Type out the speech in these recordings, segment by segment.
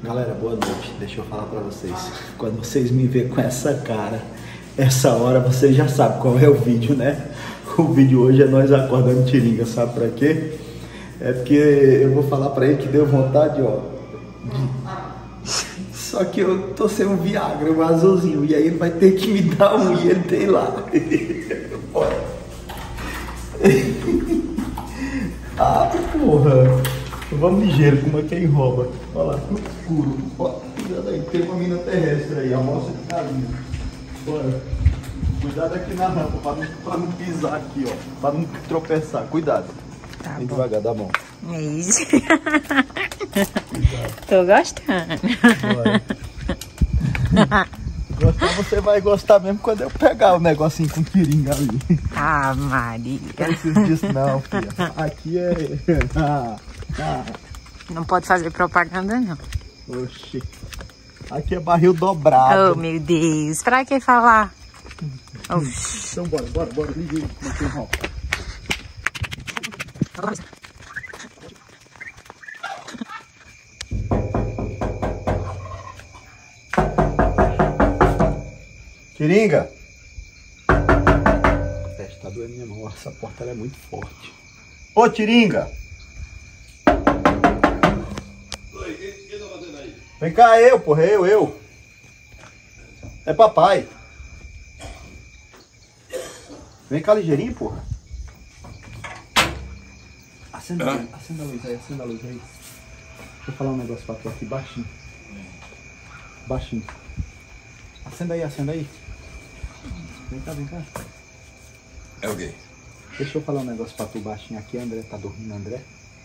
Galera, boa noite. Deixa eu falar pra vocês. Quando vocês me verem com essa cara, essa hora vocês já sabem qual é o vídeo, né? O vídeo hoje é nós acordando Tiringa, sabe pra quê? É porque eu vou falar pra ele que deu vontade, ó. Só que eu tô sem um Viagra, um azulzinho, e aí ele vai ter que me dar um e ele tem lá. Ah, porra! Vamos ligeiro, como é que ele rouba? Olha lá, tudo escuro. Ó, cuidado aí, tem uma mina terrestre aí, amostra de carinho. Bora. Cuidado aqui na rampa, pra não pisar aqui, ó. Pra não tropeçar, cuidado. Tá Vem bom. devagar, dá a mão. Isso. Cuidado. Tô gostando. Bora. Gostar, você vai gostar mesmo quando eu pegar o negocinho com Tiringa ali. Ah, Maria. Não preciso disso não, filha. Aqui é... Não pode fazer propaganda, não. Oxi. Aqui é barril dobrado. Oh, meu Deus. Pra que falar? Oxi. Então bora. Liga aí, tem roupa. Tiringa! O pé tá doendo minha mão. Essa porta ela é muito forte. Ô, Tiringa! Oi, quem tá fazendo aí? Vem cá, porra, eu. É papai. Vem cá ligeirinho, porra. Acenda a luz aí. Deixa eu falar um negócio pra tu aqui, baixinho. Baixinho. Acenda aí. Vem cá. É o quê? Deixa eu falar um negócio pra tu baixinho aqui, André. Tá dormindo, André?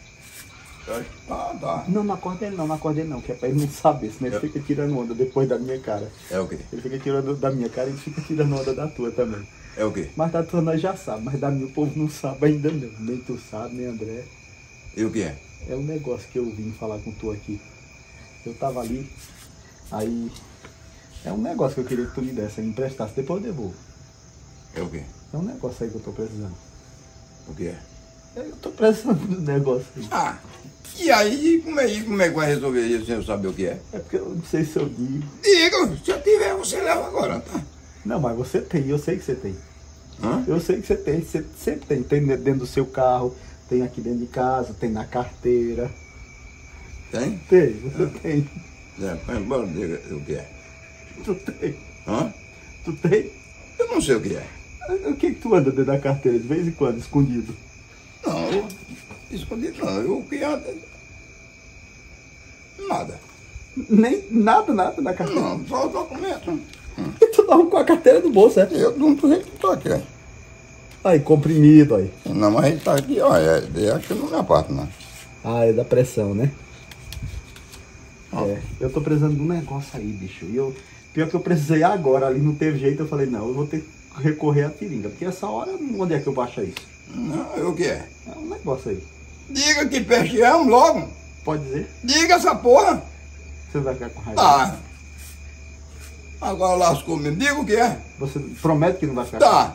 Tá. Não acordei não, que é pra ele não saber, senão ele fica tirando onda depois da minha cara. É o quê? Ele fica tirando da minha cara e ele fica tirando onda da tua também. É o quê? Mas da tua nós já sabe, mas da minha o povo não sabe ainda não. Nem tu sabe, nem André. E o que é? É um negócio que eu vim falar com tu aqui. Eu tava ali, aí... É um negócio que eu queria que tu me desse, me emprestasse, depois eu devolvo. É o quê? É um negócio aí que eu tô precisando. O que é? Eu tô precisando do negócio aí. Ah, e aí, como é que vai resolver isso sem eu saber o que é? É porque eu não sei se eu digo. Diga, se eu tiver, você leva agora, tá? Não, mas você tem, eu sei que você tem. Hã? Eu sei que você tem, você sempre tem. Tem dentro do seu carro, tem aqui dentro de casa, tem na carteira. Tem? Tem, você tem. É, mas bora, diga o que é. Tu tem. Hã? Tu tem? Eu não sei o que é. O que tu anda dentro da carteira de vez em quando, escondido? Não, eu escondido não. Eu que ando... Nada. Nem nada na carteira. Não, só o documento. E tu tava com a carteira no bolso, é? Eu não tô tô aqui, ó. Aí, comprimido, aí. Não, mas ele tá aqui, ó. Acho que não me aparta, não. Ah, é da pressão, né? Ah. É, eu tô precisando de um negócio aí, bicho. E pior que eu precisei agora, ali não teve jeito, eu falei, não, eu vou ter que recorrer à Tiringa. Porque essa hora, onde é que eu baixo isso? Não, o que é? É um negócio aí. Diga que peixe é logo. Pode dizer? Diga essa porra. Você vai ficar com raiva? Tá. Agora lascou mesmo. Diga o que é. Você promete que não vai ficar Tá.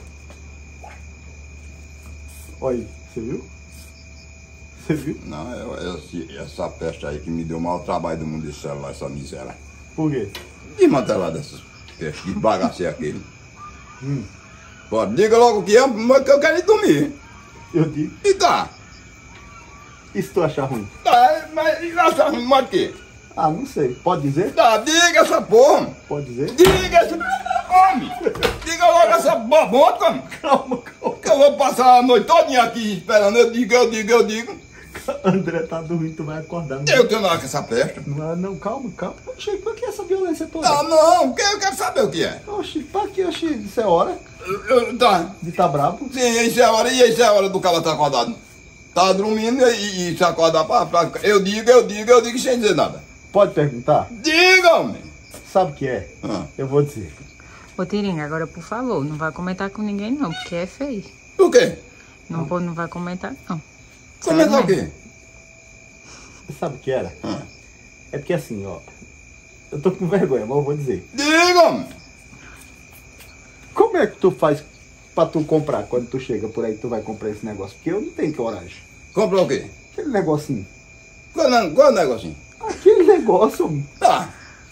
Olha aí, você viu? Você viu? Não, essa peste aí que me deu o maior trabalho do mundo de celular, essa miséria. Por quê? Desmantelar dessas pestes, que bagaço é aquele. Pode, diga logo o que é, mas que eu quero ir dormir. Eu digo. E tá. E se tu achar ruim? Tá, mas essa mais que? Ah, não sei. Pode dizer? Tá, diga essa porra. Pode dizer? Diga essa homem. Diga logo essa bobota. Calma. Que eu vou passar a noite todinha aqui esperando. Eu digo. André tá dormindo, tu vai acordar. Eu tenho nada com essa peste. Não, calma. Oxi, por que essa violência toda? Ah, não, porque eu quero saber o que é. Oxi, pra que, oxi? Isso é hora Tá. de tá brabo? Sim, isso é a hora do cara tá acordado. Tá dormindo e se acordar pra... Eu digo sem dizer nada. Pode perguntar? Diga, homem. Sabe o que é? Ah. Eu vou dizer. Ô, Tiringa, agora, por favor, não vai comentar com ninguém, não, porque é feio. O quê? Não vai comentar, não. Comentar o quê? Você sabe o que era? Ah. É porque assim, ó. Eu tô com vergonha, mas eu vou dizer. Diga, homem. Como é que tu faz pra tu comprar quando tu chega por aí, tu vai comprar esse negócio? Porque eu não tenho coragem. Comprar o quê? Aquele negocinho. Qual é o negocinho? Aquele negócio, homem. Tá.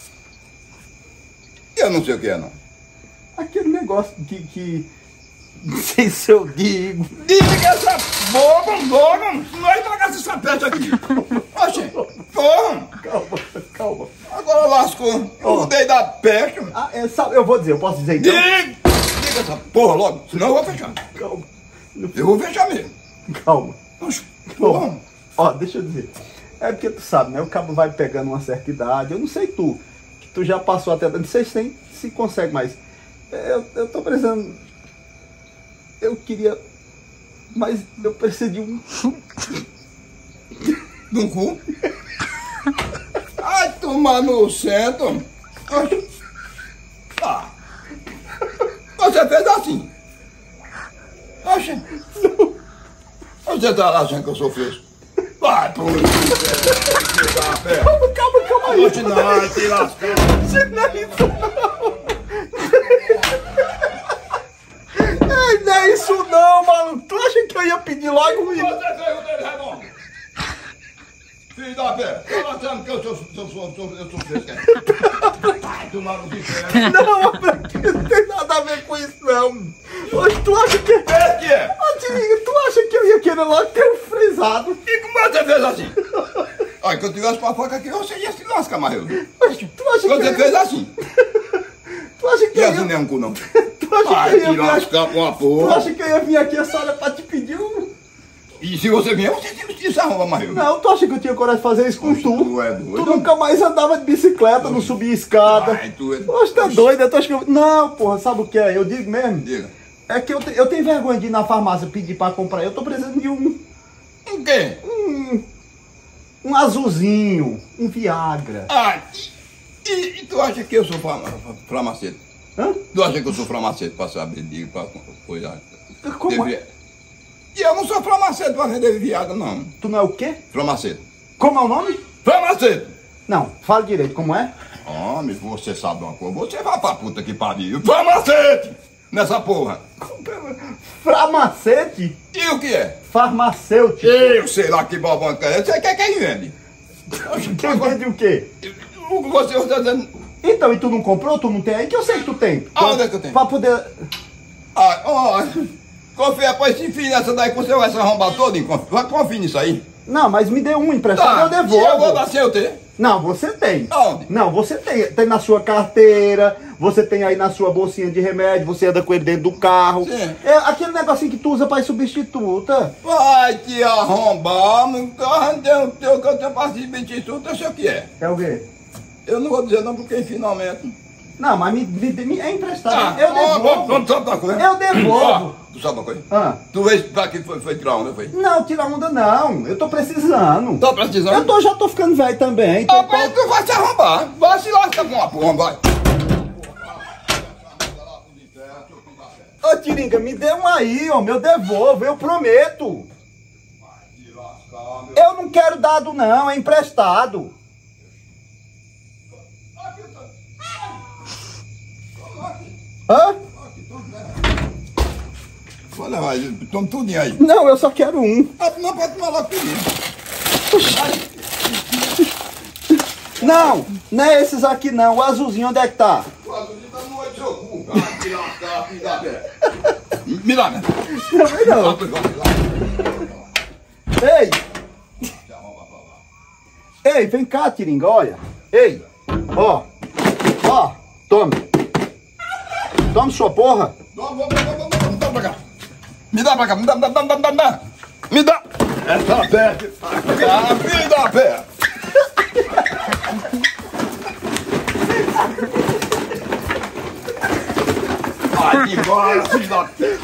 Eu não sei o que é, não. Aquele negócio que... Não sei se eu digo. Diga essa boba, senão ele vai gastar essa peça aqui. Oxe, porra. Calma. Agora lascou. Eu mudei da peça. Ah, eu vou dizer, eu posso dizer então? Diga essa porra logo, senão eu vou fechar. Calma. Eu vou fechar mesmo. Calma. Oxe, porra. Ó, deixa eu dizer. É porque tu sabe, né? O cabo vai pegando uma certa idade. Eu não sei tu, que tu já passou até... Não sei se consegue mais. Eu tô precisando... Eu queria... Mas eu preciso de um... De um cu? Ai, tomar no centro. Ah. Você fez assim. Oxe. Você tá lá achando que eu sou fresco? Vai pro inferno. Calma aí. Oxe, não, te lascou. Não é isso não. Ai, não é isso não, mano. Tu acha que eu ia pedir logo isso? Você fez o dele redondo. Filho da pé, tá achando que eu sou fresco? Vai tomar no inferno. Não, não tem nada a ver com isso, não. Hoje tu acha que... É que é? Ô, Tiringa, tu acha que eu ia querer logo ter um frisado? E como você fez assim? Olha, que eu tivesse com a faca aqui, você ia se lascar, mas eu. Oxe, tu acha que Você fez assim. Tu acha que E eu assim ia... nem um cu, não. Tu acha Vai que eu ia te vir aqui... lascar com a Tu porra. acha que eu ia vir aqui essa hora pra te pedir um... E se você vier, você se arruma, mas eu. Não, tu acha que eu tinha coragem de fazer isso com Oxe, tu? tu é doido. Tu nunca mais andava de bicicleta, não subia escada. Ai, tu é... Oxe, tá doido? Tu acha que eu... Não, porra, sabe o que é? Eu digo mesmo. Diga. É que eu tenho vergonha de ir na farmácia pedir pra comprar. Eu tô precisando de um O quê? um azulzinho, um Viagra. Ah, e tu acha que eu sou farmacêutico? Hã? Tu acha que eu sou farmacêutico pra saber de pra coisa? Como é? E eu não sou farmacêutico pra vender Viagra, não. Tu não é o quê? Farmacêutico. Como é o nome? Farmacêutico! Não, fala direito, como é? Homem, você sabe uma coisa. Você vai pra puta que pariu. Farmacêutico! Nessa porra. Farmacete? E o que é? Farmacêutico. Eu sei lá que bobão que é. Você quer quem vende? Quem vende o quê? Você está dizendo... Então, e tu não comprou? Tu não tem aí? Que eu sei que tu tem. Aonde é que eu tenho? Pra poder... Confia, pois se enfim nessa daí que você vai se arrombar todo. Confia nisso aí. Não, mas me dê um emprestado, eu devolvo. E eu vou dar sem eu ter. Não, você tem. Aonde? Não, você tem. Tem na sua carteira, você tem aí na sua bolsinha de remédio, você anda com ele dentro do carro. Sim. É aquele negocinho que tu usa pra ir substituta. Vai te arrombar, meu carro, que eu tenho partido de substituto, eu sei o que é. É o quê? Eu não vou dizer não, porque finalmente... Não, mas me é emprestado. Eu devolvo. Tu sabe uma coisa? Eu devolvo. Tu sabe uma coisa? Ah. Tu veio pra que foi tirar onda, foi? Não, tira onda não. Eu tô precisando. Tá precisando? Já tô ficando velho também. Ah, mas tu vai se arrombar. Vai se lascar com uma porra, vai. Ô, Tiringa, me dê um aí, homem. Eu devolvo, eu prometo. Eu não quero dado não, é emprestado. Hã? Olha, vai, toma tudinho aí. Não, eu só quero um. Ah, não pode tomar logo comigo. Não, não é esses aqui não. O azulzinho, onde é que tá? O azulzinho tá no olho do seu cu. Ah, te lascar, filho da pé. Me dá, né? Também não. Ei! Ei, vem cá, Tiringa, olha. Ei, ó. Ó, tome. Tome sua porra. Toma pra cá. Me dá pra cá, me dá. Me dá. Essa pé. Me dá a pé. Vai embora, filho da pé.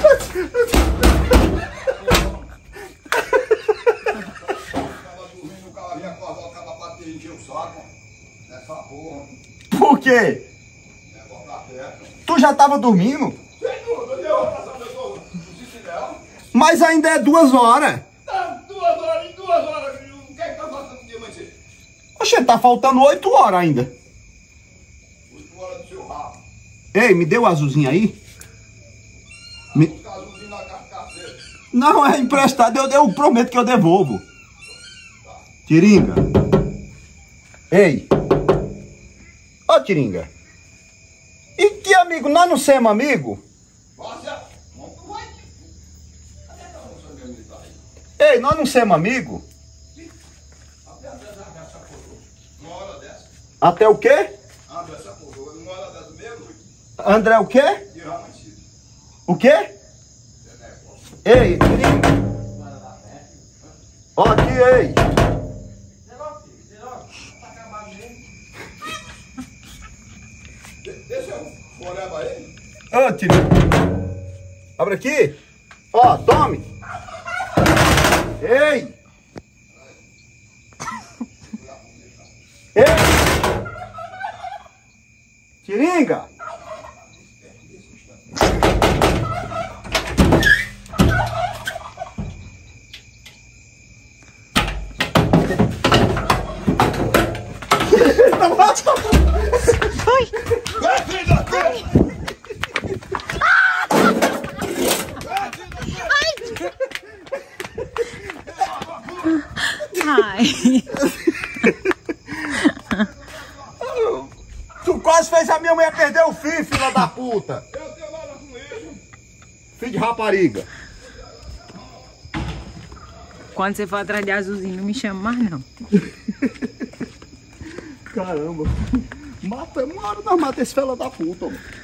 Por quê? Tu já tava dormindo? Sem dúvida, eu vou passar o meu sono. Mas ainda é 2 horas. Tá, 2 horas, em 2 horas, o que é que tá fazendo no dia amanhecer? Oxe, tá faltando 8 horas ainda. 8 horas do seu rabo. Ei, me deu o azulzinho aí? Os azulzinhos na carteira. Não, é emprestado, eu prometo que eu devolvo. Tiringa. Ei, Ó, Tiringa. E que amigo? Nós não somos amigo? Ei, nós não somos amigo? Até o quê? André o quê? O quê? Ei, Tiringa. Ó, aqui, ei. Deixa eu olhar pra ele. Ô, Tiringa. Abre aqui. Ó, tome. Ei. Ei. Tiringa. Foi! Ai! Tu quase fez a minha mulher perder o filho, filha da puta. Eu tenho nada com isso. Filho de rapariga. Quando você for atrás de azulzinho, não me chama mais, não. Caramba. Mata, uma hora nós matamos esse fela da puta, mano.